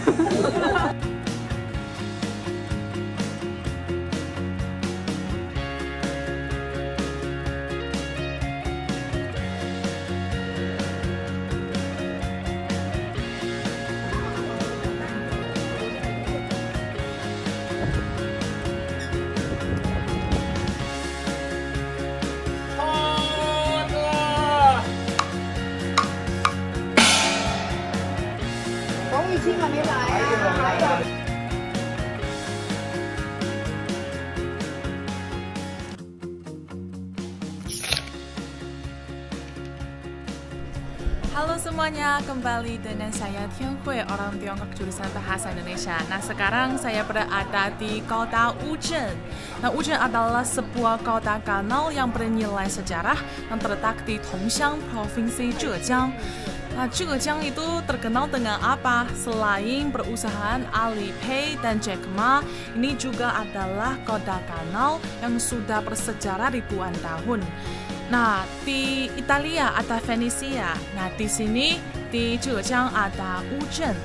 Halo semuanya, kembali dengan saya Tianhui, orang Tiongkok jurusan Bahasa Indonesia. Nah, sekarang saya berada di kota Wuzhen. Nah, Wuzhen adalah sebuah kota kanal yang bernilai sejarah yang terletak di Tongxiang, Provinsi Zhejiang. Nah, Zhejiang itu terkenal dengan apa? Selain perusahaan Alipay dan Jack Ma, ini juga adalah kota kanal yang sudah bersejarah ribuan tahun. Nah, di Italia ada Venesia. Nah, di sini di Zhejiang ada Wuzhen.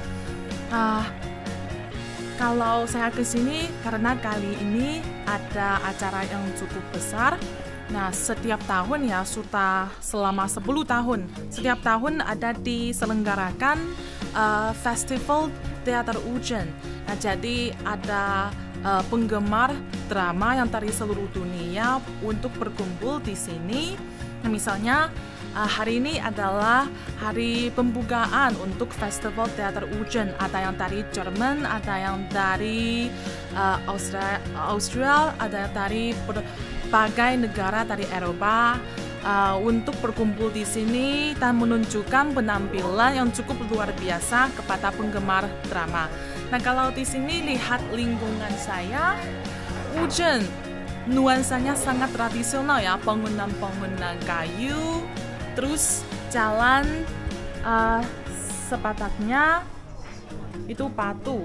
Kalau saya ke sini karena kali ini ada acara yang cukup besar. Nah, setiap tahun ya sudah selama 10 tahun. Setiap tahun ada diselenggarakan Festival Teater Wuzhen. Nah, jadi ada penggemar drama yang dari seluruh dunia untuk berkumpul di sini. Nah, misalnya hari ini adalah hari pembukaan untuk Festival Teater Wuzhen. Ada yang dari Jerman, ada yang dari Austria, ada yang dari berbagai negara dari Eropa untuk berkumpul di sini dan menunjukkan penampilan yang cukup luar biasa kepada penggemar drama. Nah, kalau di sini lihat lingkungan saya, Wuzhen nuansanya sangat tradisional ya, bangunan-bangunan kayu, terus jalan sepataknya itu batu.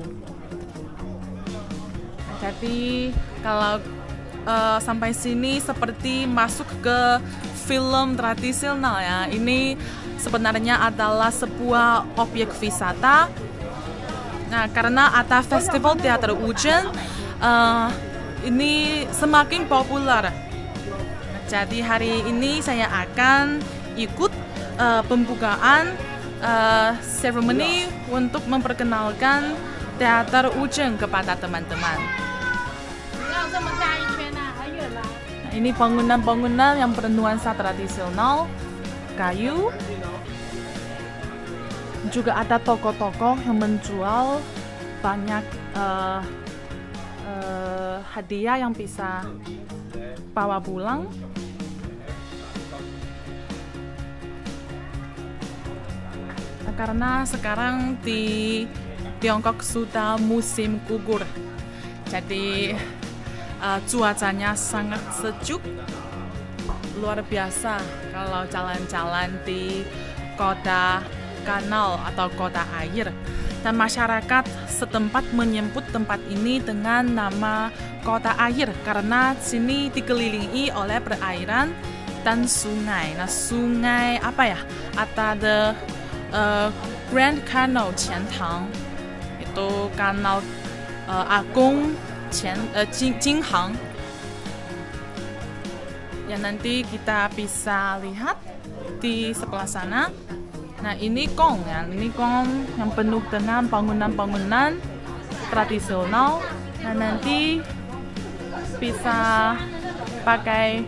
Nah, jadi kalau sampai sini seperti masuk ke film tradisional ya. Ini sebenarnya adalah sebuah objek wisata. Nah, karena ada Festival Teater Wuzhen, ini semakin populer. Jadi hari ini saya akan ikut pembukaan seremoni untuk memperkenalkan Teater Wuzhen kepada teman-teman. Nah, ini bangunan-bangunan yang bernuansa tradisional, kayu. Juga ada toko-toko yang menjual banyak hadiah yang bisa bawa pulang. Nah, karena sekarang di Tiongkok sudah musim gugur, jadi cuacanya sangat sejuk, luar biasa kalau jalan-jalan di kota kanal atau kota air. Dan masyarakat setempat menyebut tempat ini dengan nama kota air karena sini dikelilingi oleh perairan dan sungai. Nah, sungai apa ya? Ada Grand Canal Qiantang, itu kanal Agung Jinghang. Ya, nanti kita bisa lihat di sebelah sana. Nah, ini Gong ya, ini Gong yang penuh dengan bangunan-bangunan tradisional. Nah, nanti bisa pakai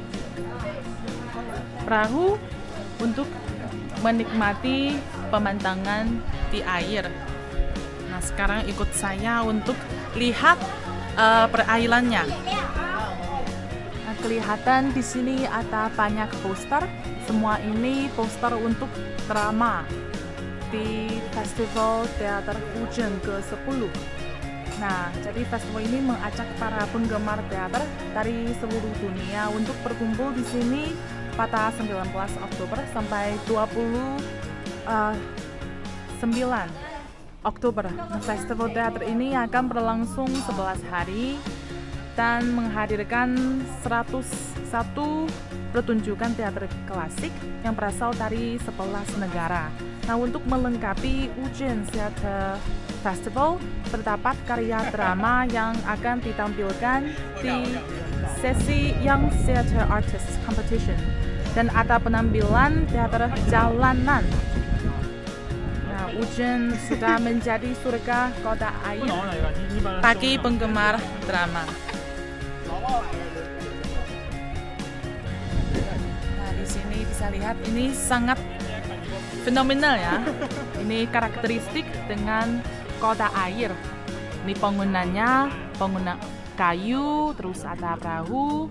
perahu untuk menikmati pemandangan di air. Nah, sekarang ikut saya untuk lihat perairannya. Nah, kelihatan di sini ada banyak poster. Semua ini poster untuk drama di Festival Teater Wuzhen ke-10. Nah, jadi festival ini mengajak para penggemar teater dari seluruh dunia untuk berkumpul di sini pada 19 Oktober sampai 29 Oktober. Nah, festival teater ini akan berlangsung 11 hari dan menghadirkan 101 pertunjukan teater klasik yang berasal dari 11 negara. Nah, untuk melengkapi Wuzhen Theater Festival terdapat karya drama yang akan ditampilkan di sesi Young Theatre Artists Competition dan ada penampilan teater jalanan. Nah, Wuzhen sudah menjadi surga kota air bagi penggemar drama. Nah, di sini bisa lihat ini sangat fenomenal ya. Ini karakteristik dengan kota air. Ini bangunannya, bangunan kayu, terus ada perahu.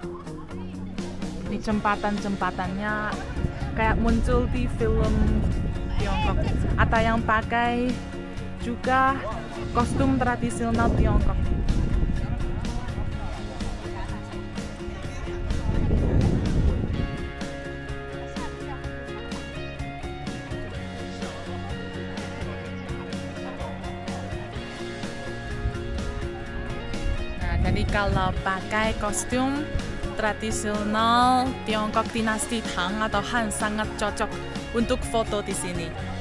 Ini jembatan-jembatannya kayak muncul di film Tiongkok. Ada yang pakai juga kostum tradisional Tiongkok. Nah, jadi kalau pakai kostum tradisional Tiongkok dinasti Tang atau Han sangat cocok untuk foto di sini.